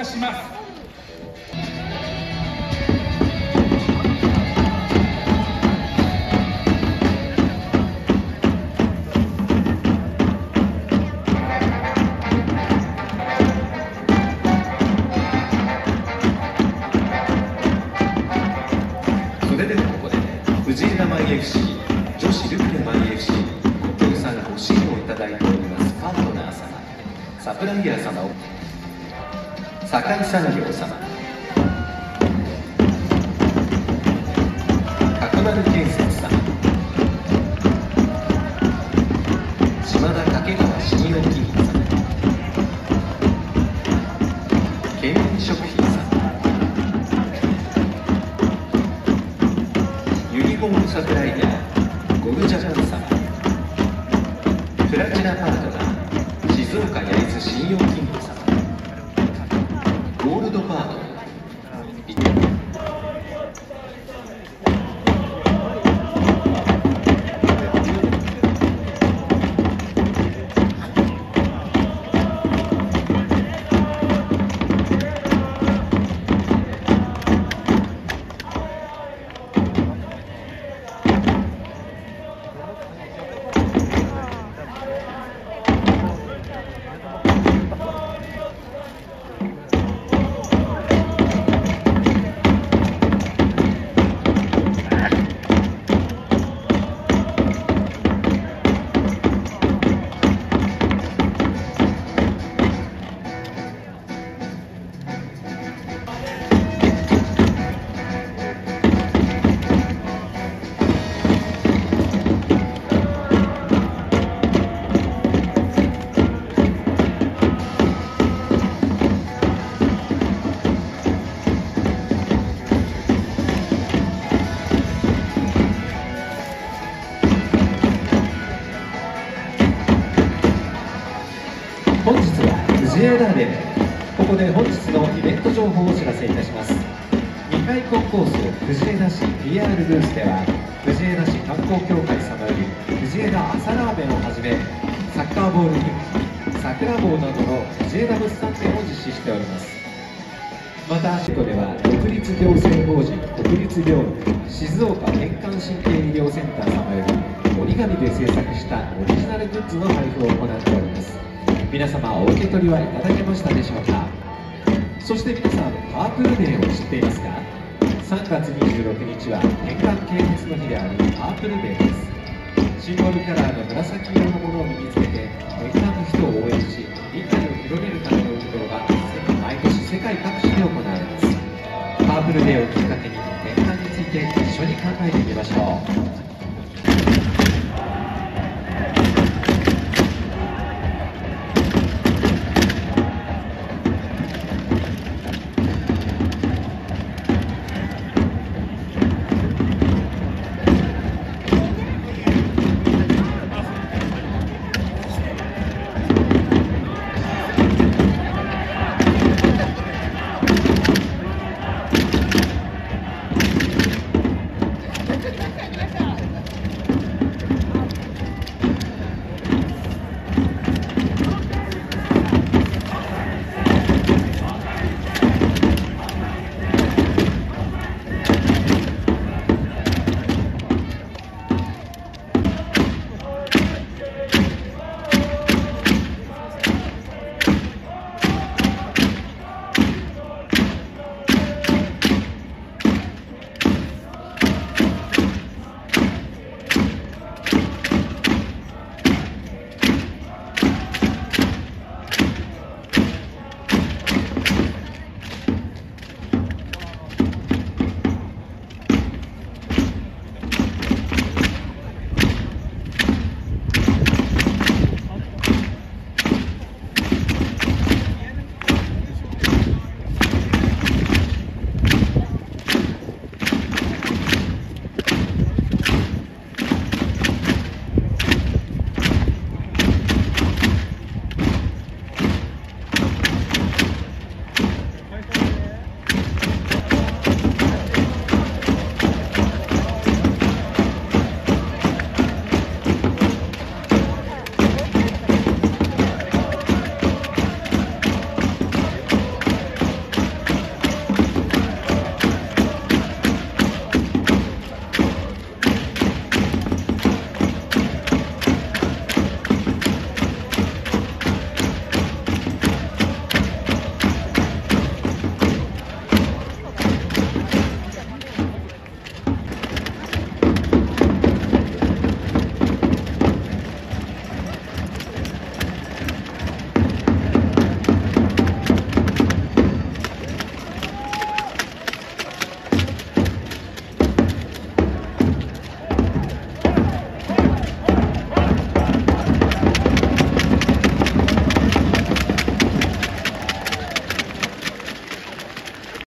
します。 それではここで藤枝Myfc女子ルクレMyfcご協賛ご支援をいただいておりますパートナー様、サプライヤー様を堺産業様、角丸建設様、島田掛川信用金庫様、県民食品様、ユニフォームサプライヤーゴルジャパン様、プラチナパートナー静岡焼津信用金庫様、ゴールドパートナー本日は藤枝でここで本日のイベント情報をお知らせいたします。2階コンコース藤枝市 PR ブースでは藤枝市観光協会様より藤枝朝ラーメンをはじめサッカーボール人気桜棒などの藤枝物産展を実施しております。またシートでは独立行政法人国立病院静岡健康神経医療センター様より折り紙で制作したオリジナルグッズの配布を行っております。皆様お受け取りはいただけましたでしょうか。そして皆さんパープルデーを知っていますか。3月26日は年間啓発の日であるパープルデーです。シンボルカラーの紫色のものを身につけて年間の人を応援し理解を広めるための運動が毎年世界各地で行われます。パープルデーをきっかけに年間について一緒に考えてみましょう。